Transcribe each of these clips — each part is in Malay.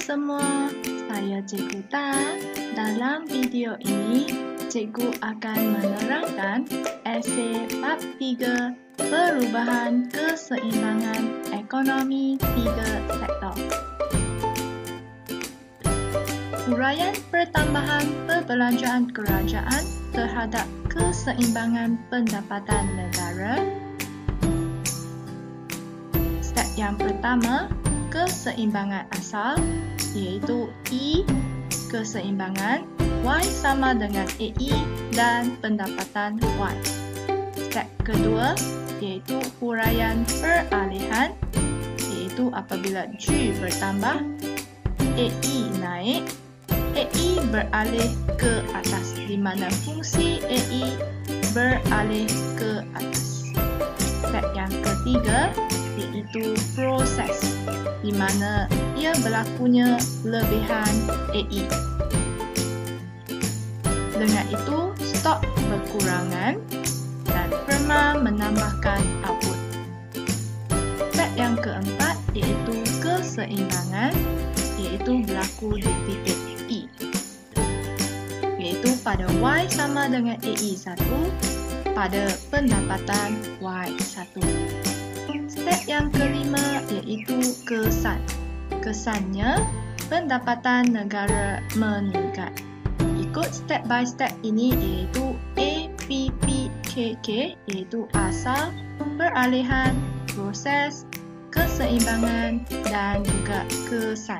semua, saya Cikgu Ta. Dalam video ini, Cikgu akan menerangkan esei bab 3 perubahan keseimbangan ekonomi 3 sektor. Uraian pertambahan perbelanjaan kerajaan terhadap keseimbangan pendapatan negara. Step yang pertama, keseimbangan asal, iaitu E, keseimbangan Y sama dengan AE dan pendapatan Y. Step kedua, iaitu uraian peralihan, iaitu apabila G bertambah, AE naik, AE beralih ke atas, di mana fungsi AE beralih ke atas. Step yang ketiga, iaitu proses, di mana ia berlakunya lebihan AE. Dengan itu, stok berkurangan dan firma menambahkan output. Step yang keempat iaitu keseimbangan, iaitu berlaku di titik E, iaitu pada Y sama dengan AE1 pada pendapatan Y1. Step yang kelima iaitu kesan. Kesannya, pendapatan negara meningkat. Ikut step by step ini iaitu APPKK, iaitu asal, peralihan, proses, keseimbangan dan juga kesan.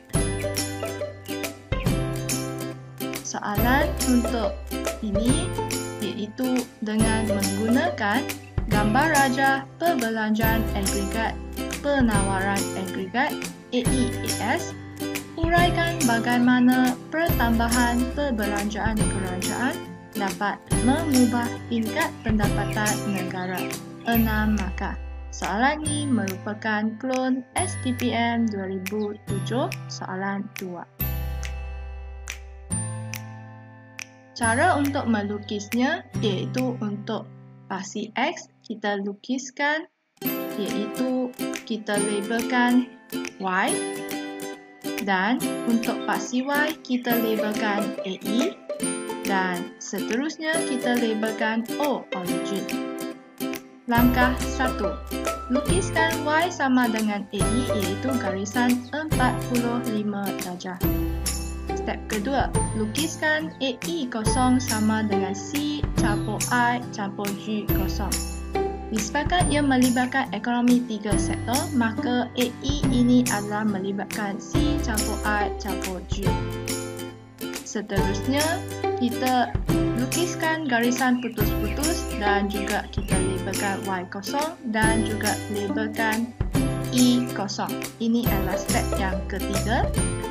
Soalan untuk ini iaitu dengan menggunakan gambar rajah perbelanjaan agregat penawaran agregat AEAS, uraikan bagaimana pertambahan perbelanjaan kerajaan dapat mengubah tingkat pendapatan negara. 6 markah. Soalan ini merupakan klon STPM 2007, soalan 2. Cara untuk melukisnya iaitu untuk paksi X kita lukiskan, iaitu kita labelkan Y, dan untuk paksi Y kita labelkan AE, dan seterusnya kita labelkan O origin. Langkah 1. Lukiskan Y sama dengan AE, iaitu garisan 45 darjah. Step kedua, lukiskan AE kosong sama dengan C campur I campur G kosong. Disebabkan ia melibatkan ekonomi 3 sektor, maka AE ini adalah melibatkan C campur I campur G. Seterusnya, kita lukiskan garisan putus-putus dan juga kita labelkan Y kosong dan juga labelkan E kosong. Ini adalah step yang ketiga.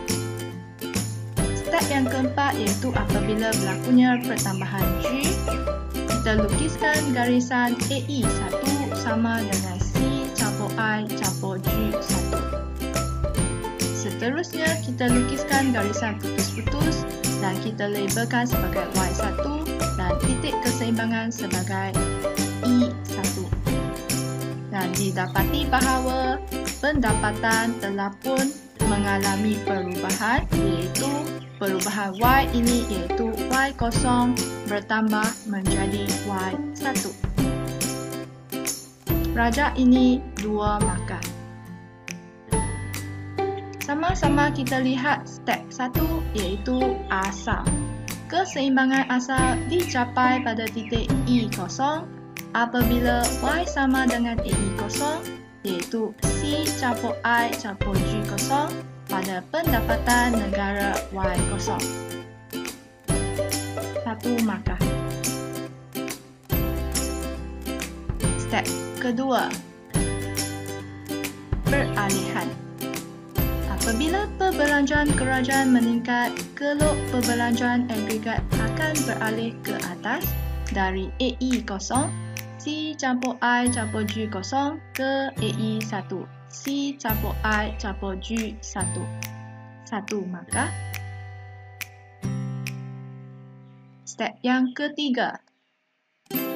Step yang keempat iaitu apabila berlakunya pertambahan G, kita lukiskan garisan AE1 sama dengan C campur I campur G1. Seterusnya, kita lukiskan garisan putus-putus dan kita labelkan sebagai Y1 dan titik keseimbangan sebagai E1. Dan didapati bahawa pendapatan telah pun mengalami perubahan, iaitu perubahan Y ini iaitu Y0 bertambah menjadi Y1. Rajah ini 2 markah. Sama-sama kita lihat step 1 iaitu asal. Keseimbangan asal dicapai pada titik E0 apabila Y sama dengan AE0, iaitu C campur I campur G0 pada pendapatan negara Y0. 1 markah. Step kedua, peralihan. Apabila perbelanjaan kerajaan meningkat, keluk perbelanjaan agregat akan beralih ke atas dari AE0, C campur I campur G0 ke AE1, C campur I campur G1. 1 markah. Step yang ketiga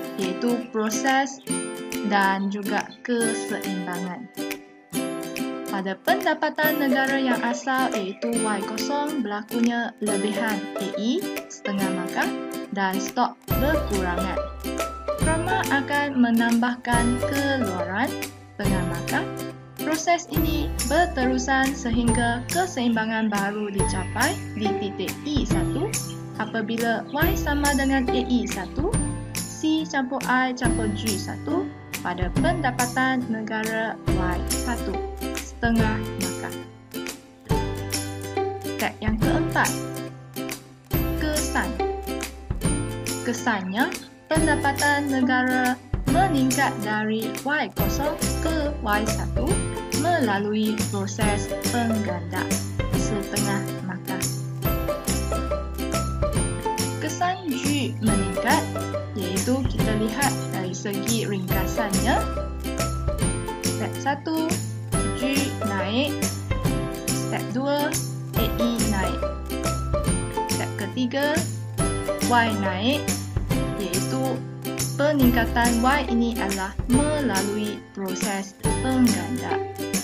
iaitu proses dan juga keseimbangan. Pada pendapatan negara yang asal iaitu Y0 berlakunya lebihan AE setengah markah dan stok berkurangan. Firma akan menambahkan keluaran setengah markah. Proses ini berterusan sehingga keseimbangan baru dicapai di titik E1 apabila Y sama dengan AE1, C campur I campur G1 pada pendapatan negara Y1 setengah markah. Step yang keempat, kesan. Kesannya, pendapatan negara meningkat dari Y0 ke Y1 melalui proses pengganda setengah markah. Kesan G meningkat iaitu kita lihat dari segi ringkasannya. Step 1, G naik. Step 2, AE naik. Step ketiga, Y naik iaitu peningkatan Y ini adalah melalui proses pengganda.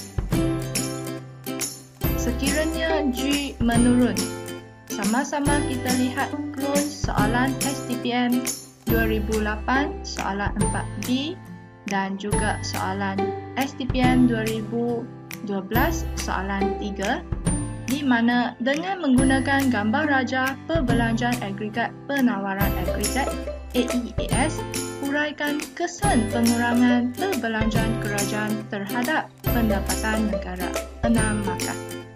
Sekiranya G menurun, sama-sama kita lihat clone soalan STPM 2008 soalan 4B dan juga soalan STPM 2012 soalan 3, di mana dengan menggunakan gambar raja perbelanjaan agregat penawaran agregat AEAS, uraikan kesan pengurangan perbelanjaan kerajaan terhadap pendapatan negara 6 markah.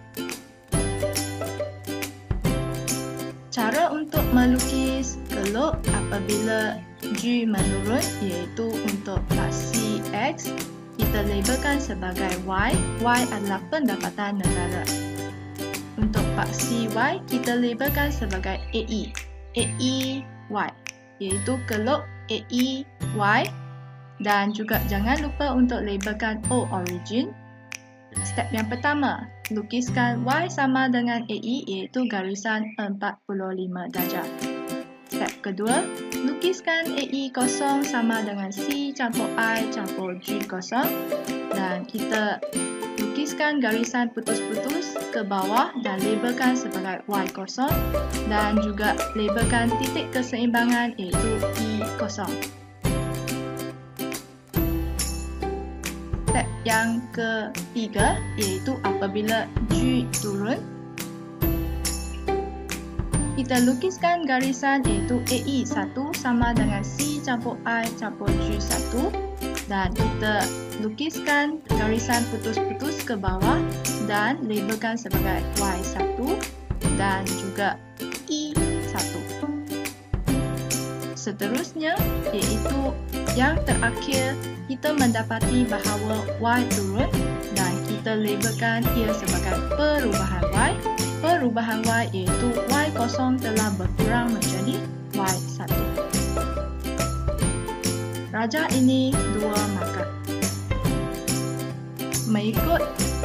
Cara untuk melukis keluk apabila G menurun iaitu untuk paksi X kita labelkan sebagai Y. Y adalah pendapatan negara. Untuk paksi Y kita labelkan sebagai AE. AE Y iaitu keluk AE Y, dan juga jangan lupa untuk labelkan O origin. Step yang pertama, lukiskan Y sama dengan AE iaitu garisan 45 darjah. Step kedua, lukiskan AE0 sama dengan C campur I campur G0 dan kita lukiskan garisan putus-putus ke bawah dan labelkan sebagai Y0 dan juga labelkan titik keseimbangan iaitu E0. Step yang ketiga iaitu apabila G turun, kita lukiskan garisan iaitu AE1 sama dengan C campur I campur G1 dan kita lukiskan garisan putus-putus ke bawah dan labelkan sebagai Y1 dan juga E1. Seterusnya iaitu yang terakhir, kita mendapati bahawa Y turun dan kita labelkan ia sebagai perubahan Y. Perubahan Y iaitu Y0 telah berkurang menjadi Y1. Raja ini 2 markah. Mengikut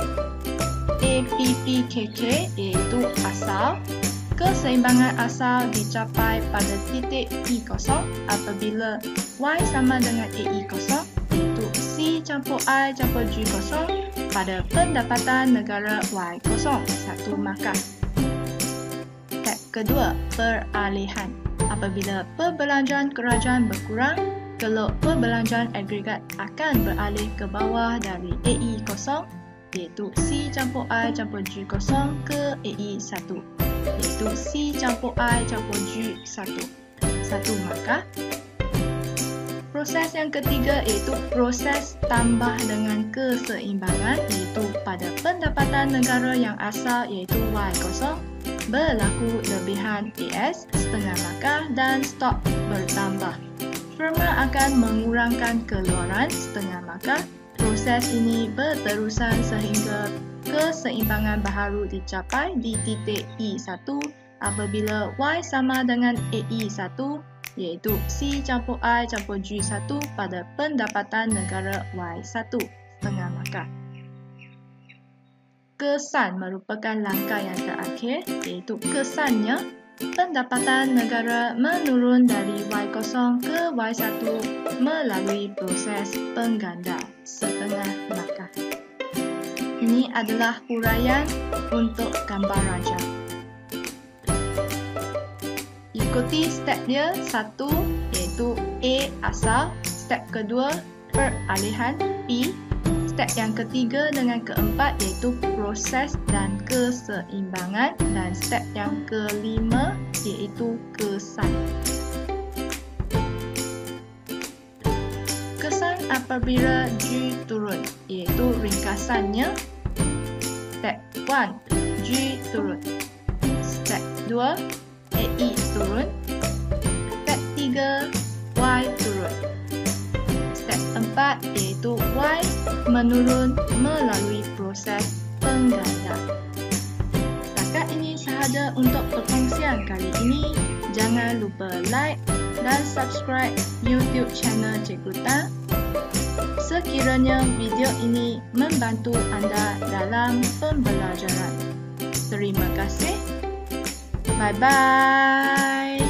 APPKK iaitu asal, keseimbangan asal dicapai pada titik E0 apabila Y sama dengan AE0 iaitu C campur I campur G0 pada pendapatan negara Y0 1 markah. Step kedua, peralihan. Apabila perbelanjaan kerajaan berkurang, keluk perbelanjaan agregat akan beralih ke bawah dari AE0 iaitu C campur I campur G0 ke AE1 iaitu C campur I campur G1 1 markah. Proses yang ketiga iaitu proses tambah dengan keseimbangan iaitu pada pendapatan negara yang asal iaitu Y0 berlaku lebihan AS setengah markah dan stok bertambah. Firma akan mengurangkan keluaran setengah markah. Proses ini berterusan sehingga keseimbangan baharu dicapai di titik E1 apabila Y sama dengan AE1 iaitu C campur I campur G1 pada pendapatan negara Y1 setengah markah. Kesan merupakan langkah yang terakhir iaitu kesannya pendapatan negara menurun dari Y0 ke Y1 melalui proses pengganda setengah markah. Ini adalah huraian untuk gambar raja. Ikuti step dia 1 iaitu A asal, step kedua peralihan P, step yang ketiga dengan keempat iaitu proses dan keseimbangan, dan step yang kelima iaitu kesan. Kesan apabila G turun iaitu ringkasannya. Step 1 G turun, step 2 AI turun, step 3 Y turun, step 4 iaitu Y menurun melalui proses penggandaan. Setakat ini sahaja untuk perkongsian kali ini. Jangan lupa like dan subscribe YouTube channel Cikgu Tan. Sekiranya video ini membantu anda dalam pembelajaran. Terima kasih. Bye-bye.